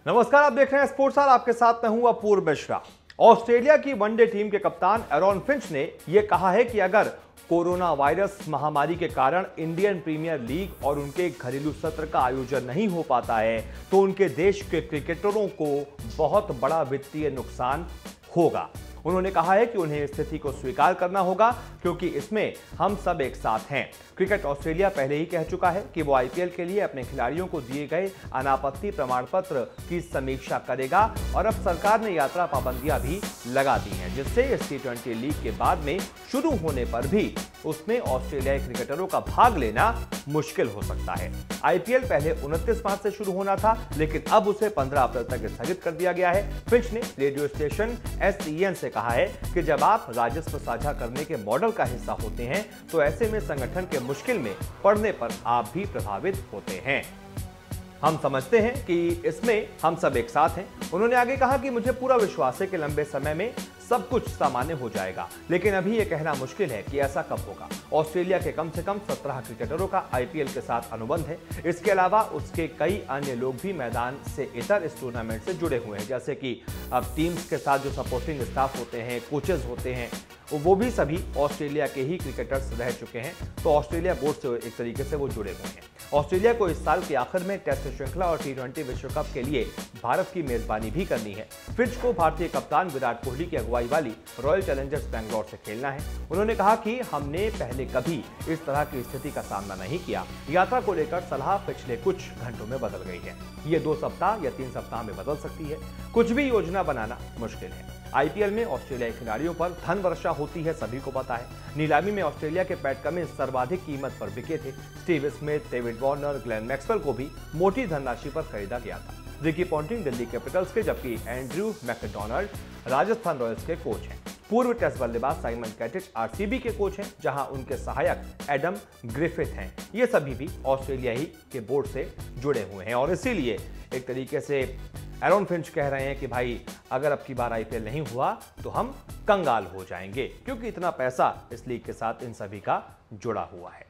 नमस्कार, आप देख रहे हैं स्पोर्ट्स आवर। आपके साथ मैं हूं अपूर्व मिश्रा। ऑस्ट्रेलिया की वनडे टीम के कप्तान एरॉन फिंच ने यह कहा है कि अगर कोरोना वायरस महामारी के कारण इंडियन प्रीमियर लीग और उनके घरेलू सत्र का आयोजन नहीं हो पाता है तो उनके देश के क्रिकेटरों को बहुत बड़ा वित्तीय नुकसान होगा। उन्होंने कहा है कि उन्हें स्थिति को स्वीकार करना होगा क्योंकि इसमें हम सब एक साथ हैं। क्रिकेट ऑस्ट्रेलिया पहले ही कह चुका है कि वो आईपीएल के लिए अपने खिलाड़ियों को दिए गए अनापत्ति प्रमाण पत्र की समीक्षा करेगा और अब सरकार ने यात्रा पाबंदियां भी लगा दी हैं, जिससे इस T20 लीग के बाद में शुरू होने पर भी उसमें ऑस्ट्रेलियाई क्रिकेटरों का भाग लेना मुश्किल हो सकता है। आईपीएल पहले 29 मार्च से शुरू होना था, लेकिन अब उसे 15 अप्रैल तक स्थगित कर दिया गया है। फिंच ने रेडियो स्टेशन SEN से कहा है कि जब आप राजस्व साझा करने के मॉडल का हिस्सा होते हैं तो ऐसे में संगठन के मुश्किल में पड़ने पर आप भी प्रभावित होते हैं। हम समझते हैं कि इसमें हम सब एक साथ हैं। उन्होंने आगे कहा कि मुझे पूरा विश्वास है कि लंबे समय में सब कुछ सामान्य हो जाएगा, लेकिन अभी यह कहना मुश्किल है कि ऐसा कब होगा। ऑस्ट्रेलिया के कम से कम 17 क्रिकेटरों का आईपीएल के साथ अनुबंध है। इसके अलावा उसके कई अन्य लोग भी मैदान से इतर इस टूर्नामेंट से जुड़े हुए हैं, जैसे कि अब टीम्स के साथ जो सपोर्टिंग स्टाफ होते हैं, कोचेस होते हैं, वो भी सभी ऑस्ट्रेलिया के ही क्रिकेटर्स रह चुके हैं। तो ऑस्ट्रेलिया बोर्ड से एक तरीके से वो जुड़े हुए हैं। ऑस्ट्रेलिया को इस साल के आखिर में टेस्ट श्रृंखला और T20 विश्व कप के लिए भारत की मेजबानी भी करनी है। फिंच को भारतीय कप्तान विराट कोहली की अगुवाई वाली रॉयल चैलेंजर्स बैंगलोर से खेलना है। उन्होंने कहा कि हमने पहले कभी इस तरह की स्थिति का सामना नहीं किया। यात्रा को लेकर सलाह पिछले कुछ घंटों में बदल गई है। ये 2 सप्ताह या 3 सप्ताह में बदल सकती है। कुछ भी योजना बनाना मुश्किल है। आईपीएल में ऑस्ट्रेलियाई खिलाड़ियों पर धन वर्षा होती है, सभी को पता है। नीलामी में ऑस्ट्रेलिया के पैट कमिंस सर्वाधिक कीमत पर बिके थे। Steve Smith, David Warner, Glenn Maxwell को भी मोटी धनराशि पर खरीदा गया था। रिकी पॉन्टिंग दिल्ली कैपिटल्स के, जबकि एंड्रयू मैकडॉनल्ड राजस्थान रॉयल्स के कोच हैं। पूर्व टेस्ट बल्लेबाज साइमन कैटिच आरसीबी के कोच हैं, जहां उनके सहायक एडम ग्रिफिथ हैं। ये सभी भी ऑस्ट्रेलिया ही के बोर्ड से जुड़े हुए हैं और इसीलिए एक तरीके से एरॉन फिंच कह रहे हैं कि भाई अगर अब की बार आईपीएल नहीं हुआ तो हम कंगाल हो जाएंगे, क्योंकि इतना पैसा इस लीग के साथ इन सभी का जुड़ा हुआ है।